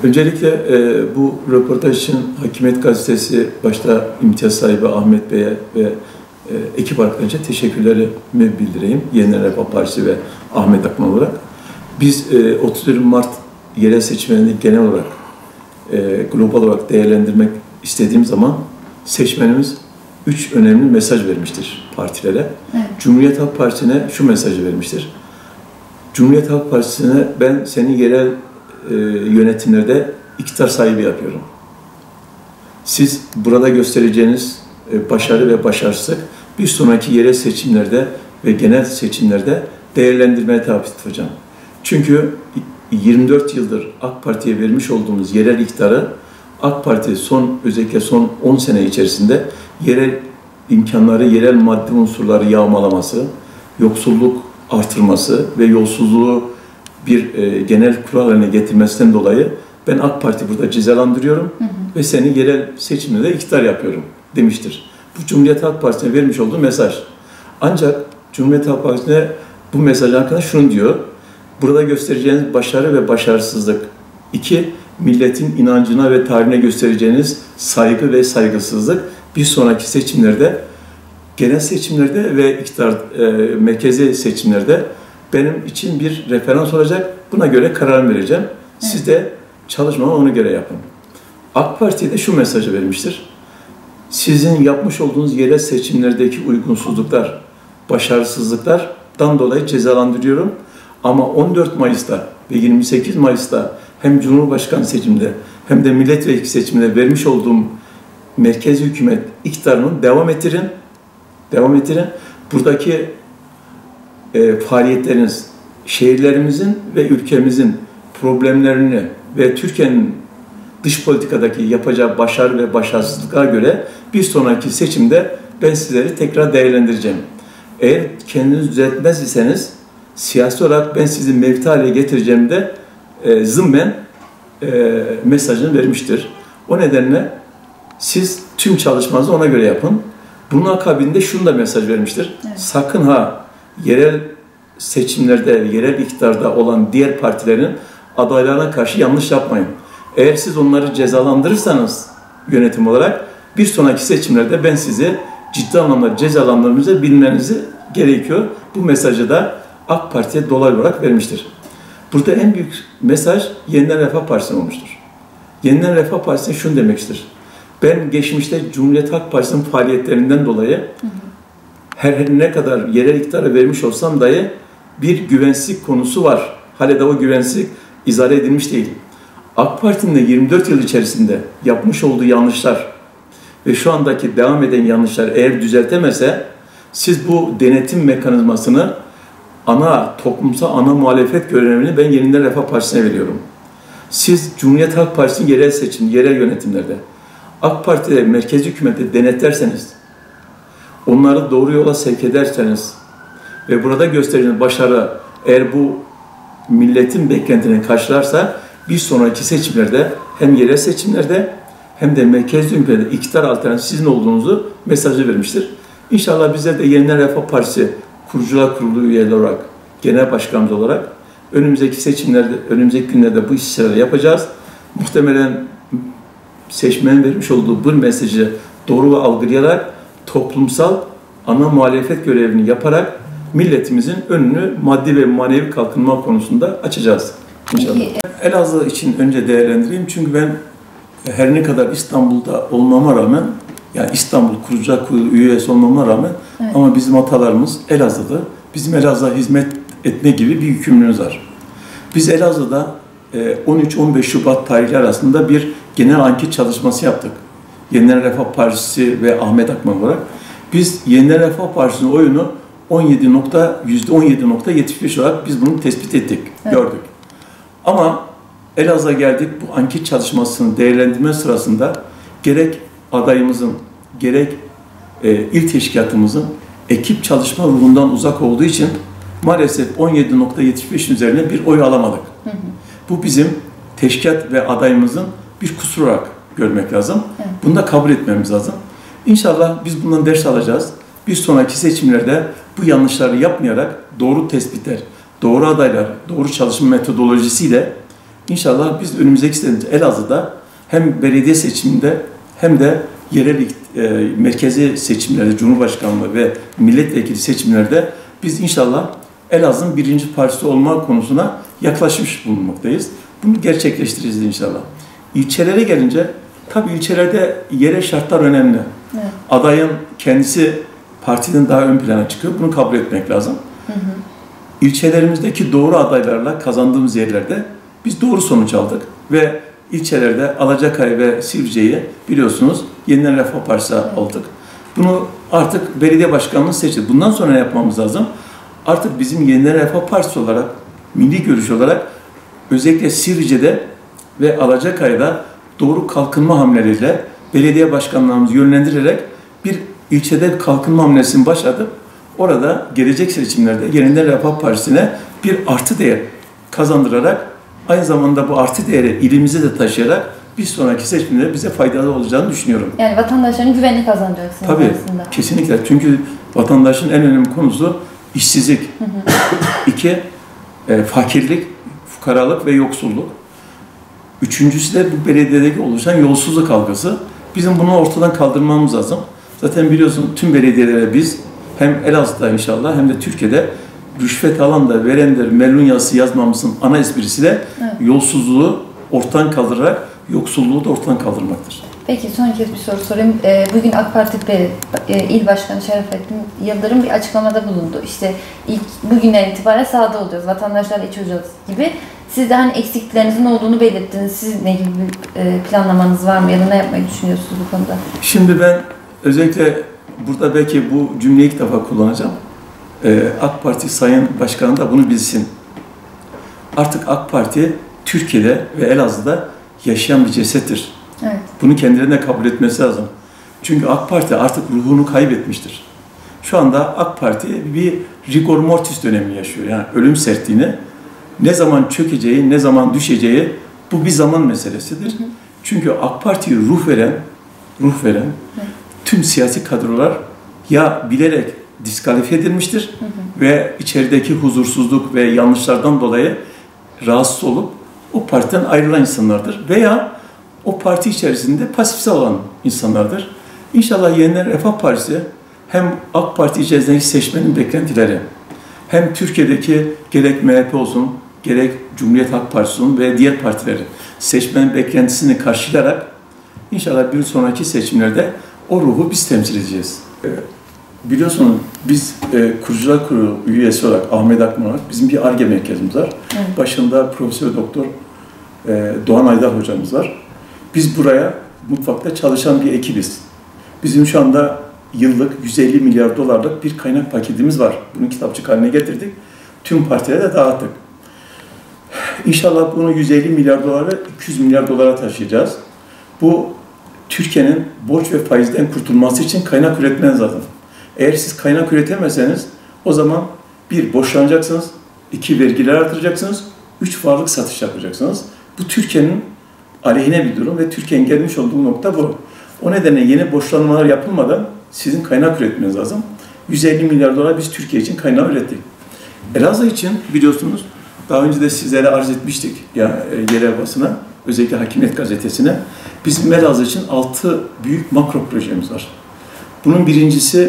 Öncelikle bu röportaj için Hakimiyet Gazetesi başta imtiyaz sahibi Ahmet Bey'e ve ekip arkadaşlarına teşekkürlerimi bildireyim. Yeniden Refah Partisi ve Ahmet Akman olarak. Biz 31 Mart yerel seçimlerini genel olarak, global olarak değerlendirmek istediğim zaman seçmenimiz 3 önemli mesaj vermiştir partilere. Evet. Cumhuriyet Halk Partisi'ne şu mesajı vermiştir. Cumhuriyet Halk Partisi'ne ben seni yerel yönetimlerde iktidar sahibi yapıyorum. Siz burada göstereceğiniz başarı ve başarısızlık bir sonraki yerel seçimlerde ve genel seçimlerde değerlendirmeye tabi tutacağım. Çünkü 24 yıldır AK Parti'ye vermiş olduğumuz yerel iktidarı AK Parti özellikle son 10 sene içerisinde yerel imkanları, yerel maddi unsurları yağmalaması, yoksulluk artırması ve yolsuzluğu bir genel kural haline getirmesinden dolayı ben AK Parti burada cezalandırıyorum ve seni yerel seçimlerde iktidar yapıyorum demiştir. Bu Cumhuriyet Halk Partisi'ne vermiş olduğu mesaj. Ancak Cumhuriyet Halk Partisi'ne bu mesaj hakkında şunu diyor. Burada göstereceğiniz başarı ve başarısızlık. 2. Milletin inancına ve tarihine göstereceğiniz saygı ve saygısızlık bir sonraki seçimlerde, genel seçimlerde ve iktidar merkezi seçimlerde benim için bir referans olacak. Buna göre karar vereceğim. Siz de çalışmanı ona göre yapın. AK Parti'ye de şu mesajı vermiştir. Sizin yapmış olduğunuz yerel seçimlerdeki uygunsuzluklar, başarısızlıklardan dolayı cezalandırıyorum. Ama 14 Mayıs'ta ve 28 Mayıs'ta hem Cumhurbaşkanı seçiminde hem de milletvekili seçiminde vermiş olduğum merkezi hükümet iktidarını devam ettirin. Buradaki faaliyetleriniz, şehirlerimizin ve ülkemizin problemlerini ve Türkiye'nin dış politikadaki yapacağı başarı ve başarısızlıklara göre bir sonraki seçimde ben sizleri tekrar değerlendireceğim. Eğer kendinizi düzeltmez iseniz siyasi olarak ben sizi mevki haline getireceğim de zımmen mesajını vermiştir. O nedenle siz tüm çalışmanızı ona göre yapın. Bunun akabinde şunu da mesaj vermiştir. Evet. Sakın ha yerel seçimlerde, yerel iktidarda olan diğer partilerin adaylarına karşı yanlış yapmayın. Eğer siz onları cezalandırırsanız yönetim olarak bir sonraki seçimlerde ben sizi ciddi anlamda cezalandırmanızı bilmenizi gerekiyor. Bu mesajı da AK Parti'ye dolaylı olarak vermiştir. Burada en büyük mesaj Yeniden Refah Partisi'ne olmuştur. Yeniden Refah Partisi'ne şunu demektir. Ben geçmişte Cumhuriyet Halk Partisi'nin faaliyetlerinden dolayı her ne kadar yerel iktidara vermiş olsam dahi bir güvensizlik konusu var. Hala da o güvensizlik izah edilmiş değil. AK Parti'nin de 24 yıl içerisinde yapmış olduğu yanlışlar ve şu andaki devam eden yanlışlar eğer düzeltemese siz bu denetim mekanizmasını toplumsal ana muhalefet görevini ben Yeniden Refah Partisi'ne veriyorum. Siz Cumhuriyet Halk Partisi'nin yerel seçim, yerel yönetimlerde AK Parti'de merkezi hükümeti denetlerseniz, onları doğru yola sevk ederseniz ve burada gösterdiğiniz başarı eğer bu milletin beklentilerini karşılarsa bir sonraki seçimlerde hem yerel seçimlerde hem de merkezi hükümette iktidar alternatifi sizin olduğunuzu mesajı vermiştir. İnşallah bizler de Yeniden Refah Partisi Kurucular Kurulu üyeleri olarak, genel başkanımız olarak önümüzdeki seçimlerde, önümüzdeki günlerde bu işleri yapacağız. Muhtemelen seçmenin vermiş olduğu bu mesajı doğru algılayarak toplumsal ana muhalefet görevini yaparak milletimizin önünü maddi ve manevi kalkınma konusunda açacağız inşallah. Elazığ için önce değerlendireyim çünkü ben her ne kadar İstanbul'da olmama rağmen, yani İstanbul Kurucular Kurulu üyesi olmama rağmen ama bizim atalarımız Elazığ'da, bizim Elazığ'a hizmet etme gibi bir yükümlülüğümüz var. Biz Elazığ'da 13-15 Şubat tarihleri arasında bir genel anket çalışması yaptık. Yeniden Refah Partisi ve Ahmet Akman olarak. Biz Yeniden Refah Partisi'nin oyunu %17.75 olarak biz bunu tespit ettik, gördük. Ama Elazığ'a geldik, bu anket çalışmasını değerlendirme sırasında gerek adayımızın, gerek il teşkilatımızın ekip çalışma ruhundan uzak olduğu için maalesef 17.75 üzerine bir oy alamadık. Bu bizim teşkilat ve adayımızın bir kusur olarak görmek lazım. Bunu da kabul etmemiz lazım. İnşallah biz bundan ders alacağız. Bir sonraki seçimlerde bu yanlışları yapmayarak doğru tespitler, doğru adaylar, doğru çalışma metodolojisiyle İnşallah biz önümüzdeki sene Elazığ'da hem belediye seçiminde hem de yerel merkezi seçimlerde, Cumhurbaşkanlığı ve milletvekili seçimlerde biz inşallah Elazığ'ın birinci partisi olma konusuna yaklaşmış bulunmaktayız. Bunu gerçekleştireceğiz inşallah. İlçelere gelince, tabii ilçelerde yerel şartlar önemli. Evet. Adayın kendisi partiden daha ön plana çıkıyor. Bunu kabul etmek lazım. Hı hı. İlçelerimizdeki doğru adaylarla kazandığımız yerlerde biz doğru sonuç aldık ve ilçelerde Alacakaya ve Silivri'yi biliyorsunuz Yeniden Refah Partisi aldık. Bunu artık belediye başkanlığı seçti. Bundan sonra ne yapmamız lazım? Artık bizim Yeniden Refah Partisi olarak, milli görüş olarak özellikle Silivri'de ve Alacakaya'da doğru kalkınma hamleleriyle belediye başkanlarımızı yönlendirerek bir ilçede kalkınma hamlesini başlatıp orada gelecek seçimlerde Yeniden Refah Partisi'ne bir artı değer kazandırarak aynı zamanda bu artı değeri ilimize de taşıyarak bir sonraki seçimlerde bize faydalı olacağını düşünüyorum. Yani vatandaşların güvenini kazanacaksınız tabii, aslında. Tabii, kesinlikle. Çünkü vatandaşın en önemli konusu işsizlik. Hı hı. 2, fakirlik, fukaralık ve yoksulluk. 3.'sü de bu belediyedeki oluşan yolsuzluk algısı. Bizim bunu ortadan kaldırmamız lazım. Zaten biliyorsun tüm belediyelere biz hem Elazığ'da inşallah hem de Türkiye'de rüşvet alan da verendir melun yazısı yazmamızın ana esprisi de evet, yolsuzluğu ortadan kaldırarak yoksulluğu da ortadan kaldırmaktır. Peki son kez bir soru sorayım. Bugün AK Parti İl Başkanı Şerafettin Yıldırım bir açıklamada bulundu. İşte bugünden itibaren sahada olacağız, vatandaşlarla iç olacağız gibi. Siz de hani eksikliklerinizin olduğunu belirttiniz. Siz ne gibi bir planlamanız var mı ya da ne yapmayı düşünüyorsunuz bu konuda? Şimdi ben özellikle burada belki bu cümleyi ilk defa kullanacağım. AK Parti Sayın Başkanı da bunu bilsin. Artık AK Parti Türkiye'de ve Elazığ'da yaşayan bir cesettir. Evet. Bunu kendilerine kabul etmesi lazım. Çünkü AK Parti artık ruhunu kaybetmiştir. Şu anda AK Parti bir rigor mortis dönemi yaşıyor. Yani ölüm sertliğini, ne zaman çökeceği, ne zaman düşeceği bu bir zaman meselesidir. Hı hı. Çünkü AK Parti'ye ruh veren evet, tüm siyasi kadrolar ya bilerek diskalifiye edilmiştir, hı hı, ve içerideki huzursuzluk ve yanlışlardan dolayı rahatsız olup o partiden ayrılan insanlardır veya o parti içerisinde pasifse olan insanlardır. İnşallah Yeniden Refah Partisi hem AK Parti içerisindeki seçmenin beklentileri hem Türkiye'deki gerek MHP olsun, gerek Cumhuriyet Halk Partisi olsun ve diğer partilerin seçmenin beklentisini karşılayarak inşallah bir sonraki seçimlerde o ruhu biz temsil edeceğiz. Biliyorsunuz biz Kurucular Kurulu üyesi olarak Ahmet Akman olarak bizim bir Ar-Ge merkezimiz var. Evet. Başında Profesör Doktor Doğan Aydar hocamız var. Biz buraya mutfakta çalışan bir ekibiz. Bizim şu anda yıllık 150 milyar dolarlık bir kaynak paketimiz var. Bunu kitapçık haline getirdik. Tüm partilere de dağıttık. İnşallah bunu 150 milyar dolara 200 milyar dolara taşıyacağız. Bu Türkiye'nin borç ve faizden kurtulması için kaynak üretmeniz lazım. Eğer siz kaynak üretemezseniz o zaman 1. Borçlanacaksınız, 2. Vergiler artıracaksınız, 3. Varlık satış yapacaksınız. Bu Türkiye'nin aleyhine bir durum ve Türkiye'nin gelmiş olduğu nokta bu. O nedenle yeni borçlanmalar yapılmadan sizin kaynak üretmeniz lazım. 150 milyar dolar biz Türkiye için kaynağı ürettik. Elazığ için biliyorsunuz daha önce de sizlere arz etmiştik ya yerel basına, özellikle Hakimiyet Gazetesi'ne. Bizim Elazığ için 6 büyük makro projemiz var. Bunun birincisi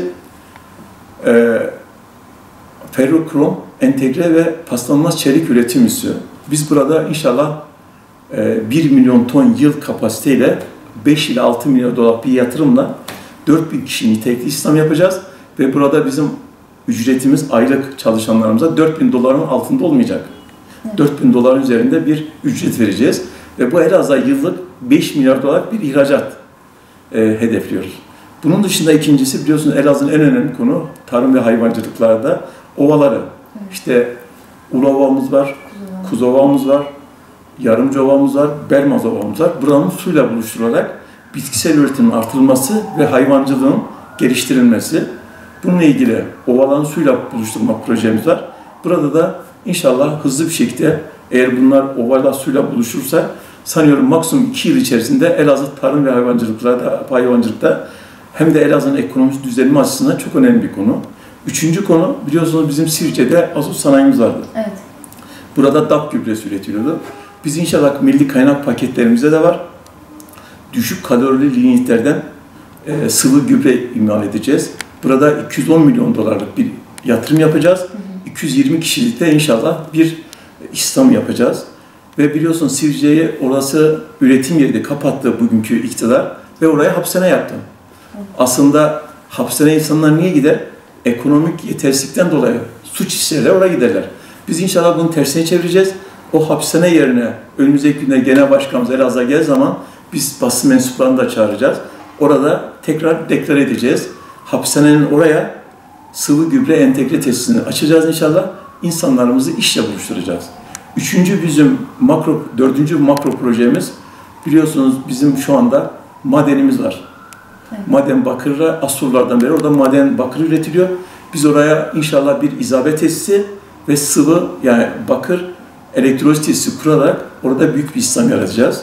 ferrokrom, entegre ve paslanmaz çelik üretim üssü. Biz burada inşallah 1 milyon ton yıl kapasiteyle 5 ila 6 milyon dolar bir yatırımla 4.000 kişi nitelikli istihdam yapacağız ve burada bizim ücretimiz aylık çalışanlarımıza 4.000 doların altında olmayacak. 4.000 doların üzerinde bir ücret vereceğiz ve bu Elazığ'a yıllık 5 milyar dolar bir ihracat hedefliyoruz. Bunun dışında ikincisi biliyorsunuz Elazığ'ın en önemli konu tarım ve hayvancılıklarda ovaları. İşte Ulova'mız var, Kuzova'mız var, Yarımcova'mız var, Bermaz Ova'mız var. Buranın suyla buluşturularak bitkisel üretimin artırılması ve hayvancılığın geliştirilmesi. Bununla ilgili ovaların suyla buluşturma projemiz var. Burada da inşallah hızlı bir şekilde eğer bunlar ovalar suyla buluşursa sanıyorum maksimum 2 yıl içerisinde Elazığ tarım ve hayvancılıkta hem de Elazığ'ın ekonomik düzenleme açısından çok önemli bir konu. Üçüncü konu biliyorsunuz bizim Silivri'de azot sanayimiz vardı. Evet. Burada DAP gübresi üretiliyordu. Biz inşallah milli kaynak paketlerimizde de var. Düşük kalorili lignitlerden sıvı gübre imal edeceğiz. Burada 210 milyon dolarlık bir yatırım yapacağız. 220 kişilikte inşallah bir istihdam yapacağız. Ve biliyorsun Sivrice'yi orası üretim yeri kapattı bugünkü iktidar ve oraya hapishane yaptı. Aslında hapishane insanlar niye gider? Ekonomik yetersizlikten dolayı suç işlerler oraya giderler. Biz inşallah bunu tersine çevireceğiz. O hapishane yerine önümüzdeki günde Genel Başkanımız Elazığ'a geldiği zaman biz basın mensuplarını da çağıracağız. Orada tekrar deklare edeceğiz. Hapishanenin oraya sıvı gübre entegre tesisini açacağız inşallah. İnsanlarımızı işle buluşturacağız. Dördüncü makro projemiz, biliyorsunuz bizim şu anda madenimiz var. Evet. Maden bakırı Asurlardan beri orada maden bakır üretiliyor. Biz oraya inşallah bir izabe tesisi ve sıvı yani bakır elektroliz tesisi kurarak orada büyük bir istihdam yaratacağız.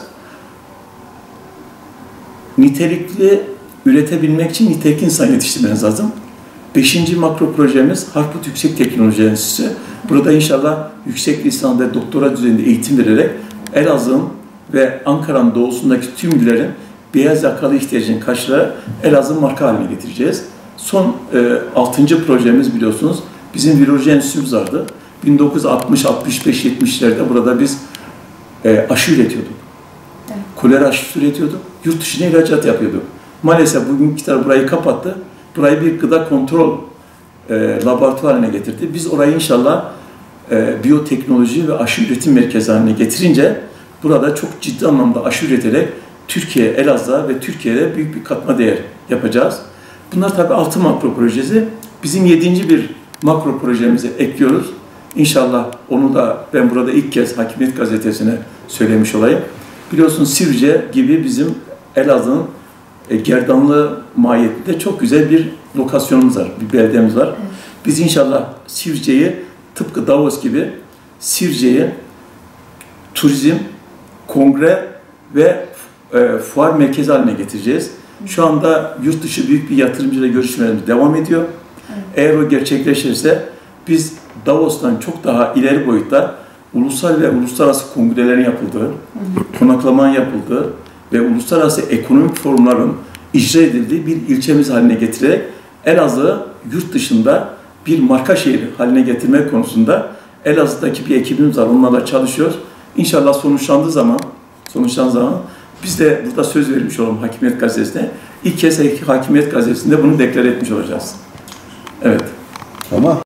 Nitelikli üretebilmek için nitelikli insan yetiştirmeniz lazım. 5. makro projemiz Harput Yüksek Teknoloji Enstitüsü. Burada inşallah yüksek lisans ve doktora düzeyinde eğitim vererek Elazığ'ın ve Ankara'nın doğusundaki tüm illerin beyaz yakalı ihtiyacını karşılayarak Elazığ'ı marka haline getireceğiz. Son 6. projemiz biliyorsunuz bizim viroloji enstitümüz vardı. 1960, 65, 70'lerde burada biz aşı üretiyorduk. Evet. Kolera aşısı üretiyorduk. Yurt dışına ihracat yapıyorduk. Maalesef bugün iktidar burayı kapattı. Burayı bir gıda kontrol laboratuvar haline getirdi. Biz orayı inşallah biyoteknoloji ve aşı üretim merkezi haline getirince burada çok ciddi anlamda aşı üreterek Türkiye, Elazığ ve Türkiye'de büyük bir katma değer yapacağız. Bunlar tabii 6 makro projesi. Bizim 7. bir makro projemizi ekliyoruz. İnşallah onu da ben burada ilk kez Hakimiyet Gazetesi'ne söylemiş olayım. Biliyorsunuz Sivrice gibi bizim Elazığ'ın Gerdanlı mahiyetinde çok güzel bir lokasyonumuz var, bir beldemiz var. Evet. Biz inşallah Sivrice'yi tıpkı Davos gibi Sivrice'yi turizm, kongre ve fuar merkezi haline getireceğiz. Şu anda yurt dışı büyük bir yatırımcıyla görüşmelerimiz devam ediyor. Evet. Eğer o gerçekleşirse biz Davos'tan çok daha ileri boyutta ulusal ve uluslararası kongrelerin yapıldığı, konaklamanın yapıldığı ve uluslararası ekonomik forumların icra edildiği bir ilçemiz haline getirerek Elazığ'ı yurt dışında bir marka şehir haline getirmek konusunda Elazığ'daki bir ekibimiz var, onlarla çalışıyoruz. İnşallah sonuçlandığı zaman biz de burada söz vermiş olalım Hakimiyet Gazetesi'ne. İlk kez Hakimiyet Gazetesi'nde bunu deklare etmiş olacağız. Evet. Ama